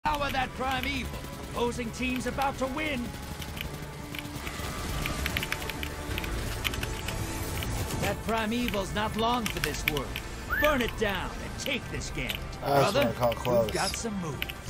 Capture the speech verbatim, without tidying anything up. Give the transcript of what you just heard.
Power that primeval. Opposing team's about to win. That primeval's not long for this world. Burn it down and take this Gambit. That's Brother, what I call close. you've got some moves.